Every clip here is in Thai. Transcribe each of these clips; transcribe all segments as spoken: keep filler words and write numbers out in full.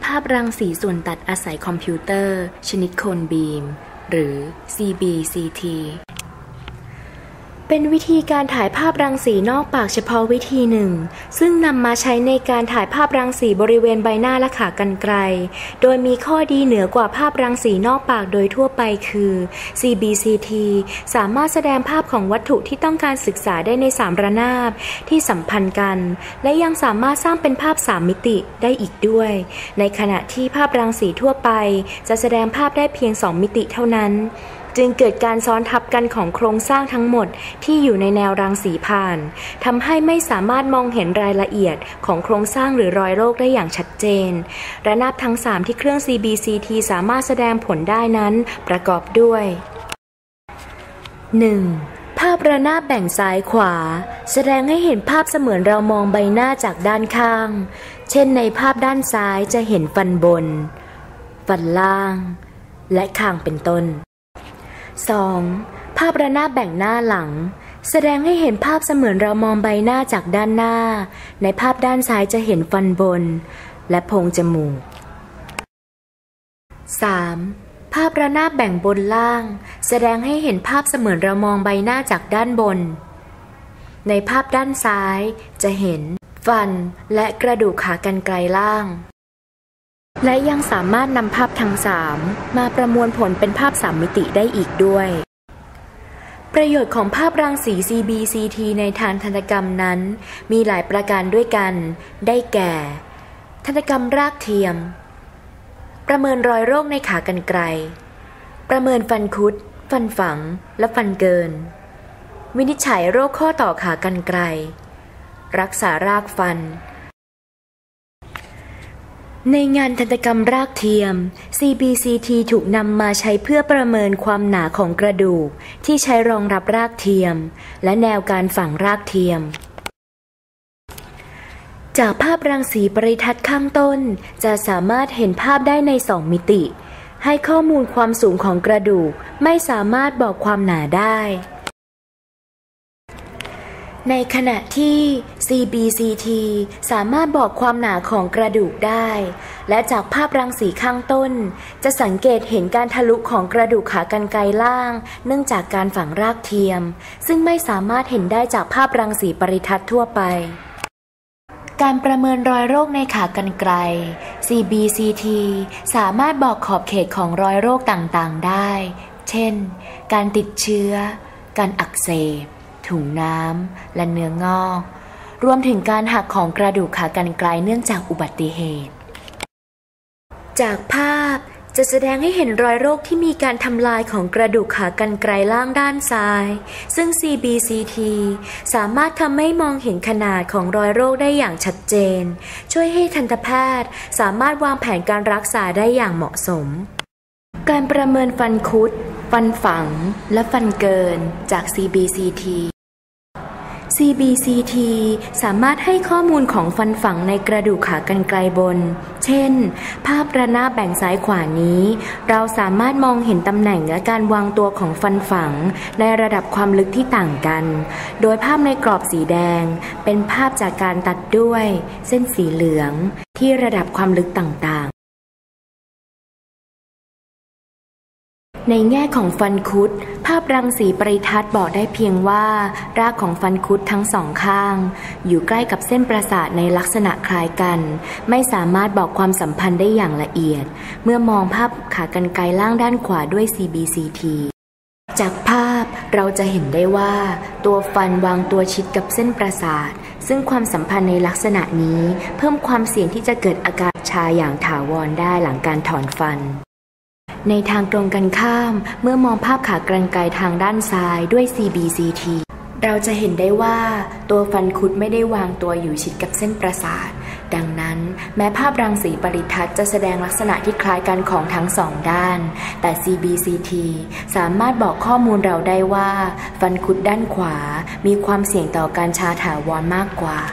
ภาพรังสีส่วนตัดอาศัยคอมพิวเตอร์ชนิดโคนบีมหรือ ซี บี ซี ที เป็นวิธีการถ่ายภาพรังสีนอกปากเฉพาะวิธีหนึ่งซึ่งนำมาใช้ในการถ่ายภาพรังสีบริเวณใบหน้าและขากรรไกรโดยมีข้อดีเหนือกว่าภาพรังสีนอกปากโดยทั่วไปคือ ซี บี ซี ที สามารถแสดงภาพของวัตถุที่ต้องการศึกษาได้ในสามระนาบที่สัมพันธ์กันและยังสามารถสร้างเป็นภาพสามมิติได้อีกด้วยในขณะที่ภาพรังสีทั่วไปจะแสดงภาพได้เพียงสองมิติเท่านั้นจึงเกิดการซ้อนทับกันของโครงสร้างทั้งหมดที่อยู่ในแนวรังสีผ่านทำให้ไม่สามารถมองเห็นรายละเอียดของโครงสร้างหรือรอยโรคได้อย่างชัดเจนระนาบทั้งสามที่เครื่อง ซี บี ซี ที สามารถแสดงผลได้นั้นประกอบด้วย หนึ่ง. ภาพระนาบแบ่งซ้ายขวาแสดงให้เห็นภาพเสมือนเรามองใบหน้าจากด้านข้างเช่นในภาพด้านซ้ายจะเห็นฟันบนฟันล่างและคางเป็นต้นสอง. ภาพระนาบแบ่งหน้าหลังแสดงให้เห็นภาพเสมือนเรามองใบหน้าจากด้านหน้าในภาพด้านซ้ายจะเห็นฟันบนและโพรงจมูก สาม. ภาพระนาบแบ่งบนล่างแสดงให้เห็นภาพเสมือนเรามองใบหน้าจากด้านบนในภาพด้านซ้ายจะเห็นฟันและกระดูกขากรรไกรล่างและยังสามารถนำภาพทั้งสามมาประมวลผลเป็นภาพสามมิติได้อีกด้วยประโยชน์ของภาพรังสี ซี บี ซี ที ในทางทันตกรรมนั้นมีหลายประการด้วยกันได้แก่ทันตกรรมรากเทียมประเมินรอยโรคในขากรรไกรประเมินฟันคุดฟันฝังและฟันเกินวินิจฉัยโรคข้อต่อขากรรไกรรักษารากฟันในงานทันตกรรมรากเทียม ซี บี ซี ที ถูกนำมาใช้เพื่อประเมินความหนาของกระดูกที่ใช้รองรับรากเทียมและแนวการฝังรากเทียมจากภาพรังสีปริทัศน์ข้างต้นจะสามารถเห็นภาพได้ในสองมิติให้ข้อมูลความสูงของกระดูกไม่สามารถบอกความหนาได้ในขณะที่ ซี บี ซี ที สามารถบอกความหนาของกระดูกได้และจากภาพรังสีข้างต้นจะสังเกตเห็นการทะลุของกระดูกขากรรไกรล่างเนื่องจากการฝังรากเทียมซึ่งไม่สามารถเห็นได้จากภาพรังสีปริทัศน์ทั่วไปการประเมินรอยโรคในขากรรไกร ซี บี ซี ที สามารถบอกขอบเขตของรอยโรคต่างๆได้เช่นการติดเชื้อการอักเสบถุงน้ำและเนื้องอกรวมถึงการหักของกระดูกขากรรไกรเนื่องจากอุบัติเหตุจากภาพจะแสดงให้เห็นรอยโรคที่มีการทำลายของกระดูกขากรรไกรล่างด้านซ้ายซึ่ง ซี บี ซี ที สามารถทำให้มองเห็นขนาดของรอยโรคได้อย่างชัดเจนช่วยให้ทันตแพทย์สามารถวางแผนการรักษาได้อย่างเหมาะสมการประเมินฟันคุดฟันฝังและฟันเกินจาก ซี บี ซี ที ซี บี ซี ที สามารถให้ข้อมูลของฟันฝังในกระดูกขากรรไกรบนเช่นภาพระนาบแบ่งซ้ายขวานี้เราสามารถมองเห็นตำแหน่งและการวางตัวของฟันฝังในระดับความลึกที่ต่างกันโดยภาพในกรอบสีแดงเป็นภาพจากการตัดด้วยเส้นสีเหลืองที่ระดับความลึกต่างๆในแง่ของฟันคุดภาพรังสีปริทัศน์บอกได้เพียงว่ารากของฟันคุดทั้งสองข้างอยู่ใกล้กับเส้นประสาทในลักษณะคล้ายกันไม่สามารถบอกความสัมพันธ์ได้อย่างละเอียดเมื่อมองภาพขากรรไกรล่างด้านขวาด้วย ซี บี ซี ที จากภาพเราจะเห็นได้ว่าตัวฟันวางตัวชิดกับเส้นประสาทซึ่งความสัมพันธ์ในลักษณะนี้เพิ่มความเสี่ยงที่จะเกิดอาการชาอย่างถาวรได้หลังการถอนฟันในทางตรงกันข้ามเมื่อมองภาพขากรรไกรทางด้านซ้ายด้วย ซี บี ซี ที เราจะเห็นได้ว่าตัวฟันคุดไม่ได้วางตัวอยู่ชิดกับเส้นประสาทดังนั้นแม้ภาพรังสีปริทัศน์จะแสดงลักษณะที่คล้ายกันของทั้งสองด้านแต่ ซี บี ซี ที สามารถบอกข้อมูลเราได้ว่าฟันคุดด้านขวามีความเสี่ยงต่อการชาถาวรมากกว่า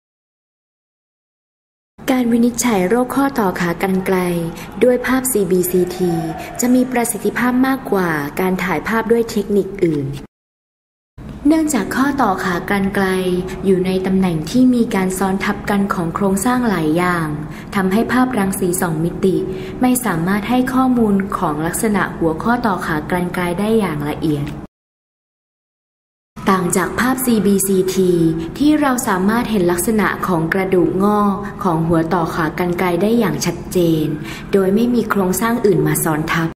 การวินิจฉัยโรคข้อต่อขากรรไกรด้วยภาพ ซี บี ซี ที จะมีประสิทธิภาพมากกว่าการถ่ายภาพด้วยเทคนิคอื่นเนื่องจากข้อต่อขากรรไกรอยู่ในตำแหน่งที่มีการซ้อนทับกันของโครงสร้างหลายอย่างทำให้ภาพรังสีสองมิติไม่สามารถให้ข้อมูลของลักษณะหัวข้อต่อขากรรไกรได้อย่างละเอียดต่างจากภาพ ซี บี ซี ที ที่เราสามารถเห็นลักษณะของกระดูกงอกของหัวต่อขากรรไกรได้อย่างชัดเจนโดยไม่มีโครงสร้างอื่นมาซ้อนทับ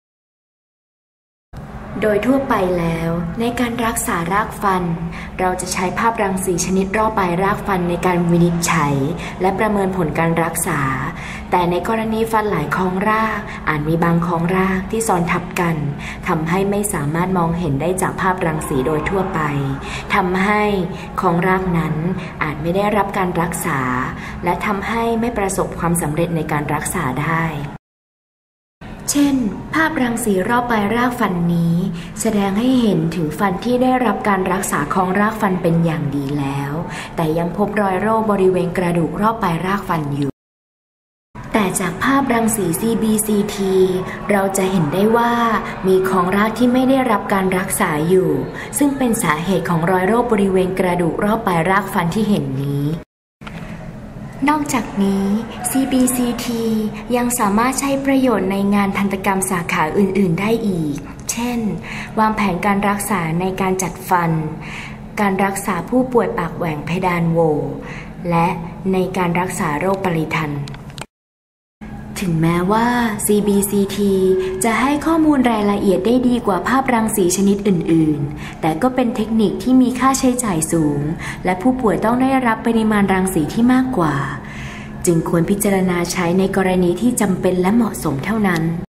โดยทั่วไปแล้วในการรักษารากฟันเราจะใช้ภาพรังสีชนิดรอบปลายรากฟันในการวินิจฉัยและประเมินผลการรักษาแต่ในกรณีฟันหลายคองรากอาจมีบางคองรากที่ซ้อนทับกันทำให้ไม่สามารถมองเห็นได้จากภาพรังสีโดยทั่วไปทำให้คองรากนั้นอาจไม่ได้รับการรักษาและทำให้ไม่ประสบความสำเร็จในการรักษาได้เช่นภาพรังสีรอบปลายรากฟันนี้แสดงให้เห็นถึงฟันที่ได้รับการรักษาของรากฟันเป็นอย่างดีแล้วแต่ยังพบรอยโรคบริเวณกระดูกรอบปลายรากฟันอยู่แต่จากภาพรังสี ซี บี ซี ที เราจะเห็นได้ว่ามีของรากที่ไม่ได้รับการรักษาอยู่ซึ่งเป็นสาเหตุของรอยโรคบริเวณกระดูกรอบปลายรากฟันที่เห็นนี้นอกจากนี้ ซี บี ซี ที ยังสามารถใช้ประโยชน์ในงานทันตกรรมสาขาอื่นๆได้อีกเช่นวางแผนการรักษาในการจัดฟันการรักษาผู้ป่วยปากแหว่งเพดานโหว่และในการรักษาโรคปริทันถึงแม้ว่า ซี บี ซี ที จะให้ข้อมูลรายละเอียดได้ดีกว่าภาพรังสีชนิดอื่นๆแต่ก็เป็นเทคนิคที่มีค่าใช้จ่ายสูงและผู้ป่วยต้องได้รับปริมาณรังสีที่มากกว่าจึงควรพิจารณาใช้ในกรณีที่จำเป็นและเหมาะสมเท่านั้น